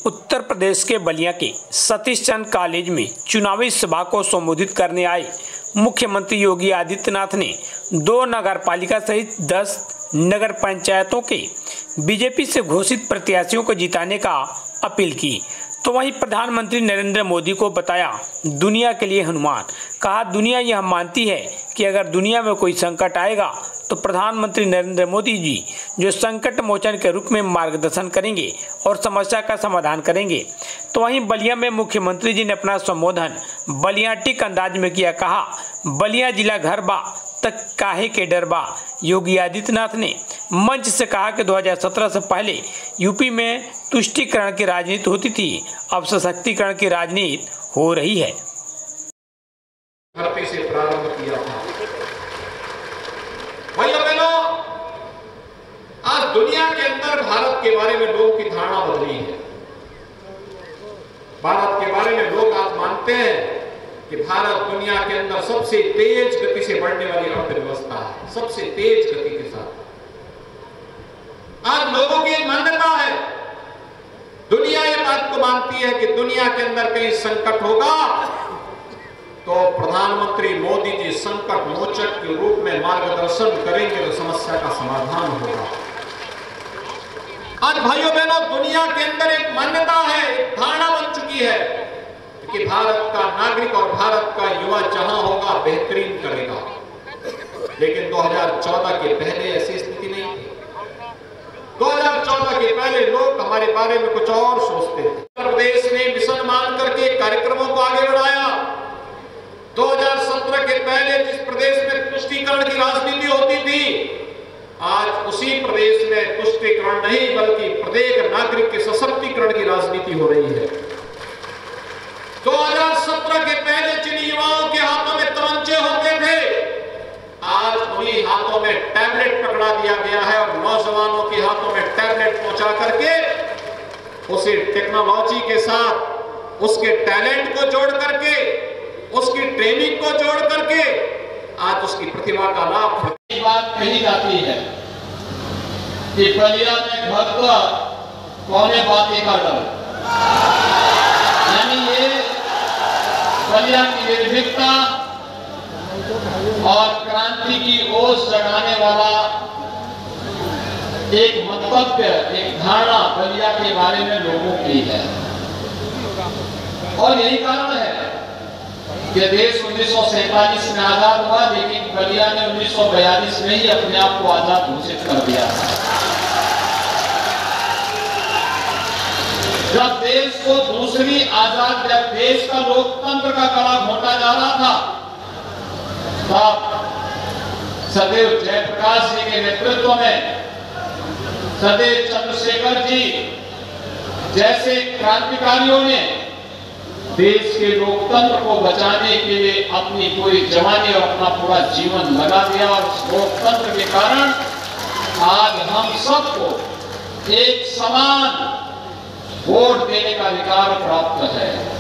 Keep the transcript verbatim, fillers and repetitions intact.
उत्तर प्रदेश के बलिया के सतीश चंद्र कॉलेज में चुनावी सभा को संबोधित करने आए मुख्यमंत्री योगी आदित्यनाथ ने दो नगर पालिका सहित दस नगर पंचायतों के बीजेपी से घोषित प्रत्याशियों को जिताने का अपील की। तो वहीं प्रधानमंत्री नरेंद्र मोदी को बताया दुनिया के लिए हनुमान। कहा दुनिया यह मानती है कि अगर दुनिया में कोई संकट आएगा तो प्रधानमंत्री नरेंद्र मोदी जी जो संकट मोचन के रूप में मार्गदर्शन करेंगे और समस्या का समाधान करेंगे। तो वहीं बलिया में मुख्यमंत्री जी ने अपना संबोधन बलियाटिक अंदाज में किया। कहा बलिया जिला घर बा तक काहे के डर बा। योगी आदित्यनाथ ने मंच से कहा कि दो हज़ार सत्रह से पहले यूपी में तुष्टीकरण की राजनीति होती थी, अब सशक्तिकरण की राजनीति हो रही है। धरती से प्रारंभ किया था। भाइयों बहनों, आज दुनिया के अंदर भारत के बारे में लोगों की धारणा बदली है। भारत के बारे में लोग आज मानते हैं कि भारत दुनिया के अंदर सबसे तेज गति से बढ़ने वाली अर्थव्यवस्था है, सबसे तेज गति के साथ। आज लोगों की मान्यता है, दुनिया ये बात को मानती है कि दुनिया के अंदर कहीं संकट होगा तो प्रधानमंत्री मोदी जी संकट मोचक के रूप में मार्गदर्शन करेंगे, तो समस्या का समाधान होगा। आज भाइयों बहनों, दुनिया के अंदर एक मान्यता है, एक धारणा बन चुकी है कि भारत का नागरिक और भारत का युवा जहां होगा बेहतरीन करेगा। लेकिन दो हज़ार चौदह के पहले ऐसी स्थिति नहीं थी। दो हज़ार चौदह के पहले लोग हमारे बारे में कुछ और सोचते थे। उत्तर प्रदेश ने मिशन मान करके कार्यक्रमों को आगे बढ़ाया। दो हज़ार सत्रह के पहले जिस प्रदेश में तुष्टीकरण की राजनीति होती थी, आज उसी प्रदेश में तुष्टीकरण नहीं बल्कि प्रत्येक नागरिक के सशक्तिकरण की राजनीति हो रही है। दो हज़ार सत्रह के पहले जिन युवाओं के हाथों में तमंचे होते थे, आज उन्हीं हाथों में टैबलेट पकड़ा दिया गया है और नौजवानों के हाथों में टैबलेट पहुंचा करके उसे टेक्नोलॉजी के साथ उसके टैलेंट को जोड़ करके, उसकी ट्रेनिंग को जोड़ करके आज उसकी प्रतिभा का लाभ। बात कही जाती है कि बलिया में घर का कौने बातें का डर, यानी ये बलिया की निर्भीकता और क्रांति की ओस जगाने वाला एक मंतव्य, एक धारणा बलिया के बारे में लोगों की है। और यही कारण है कि देश उन्नीस सौ सैंतालीस में आजाद हुआ, लेकिन बलिया ने उन्नीस सौ बयालीस में ही अपने आप को आजाद घोषित कर दिया। जब देश को दूसरी आजाद, जब देश का लोकतंत्र का कड़ा घोटा जा रहा था, तब सदैव जयप्रकाश जी के नेतृत्व में सदैव चंद्रशेखर जी जैसे क्रांतिकारियों ने देश के लोकतंत्र को बचाने के लिए अपनी पूरी जवानी और अपना पूरा जीवन लगा दिया। और लोकतंत्र के कारण आज हम सबको एक समान वोट देने का अधिकार प्राप्त है।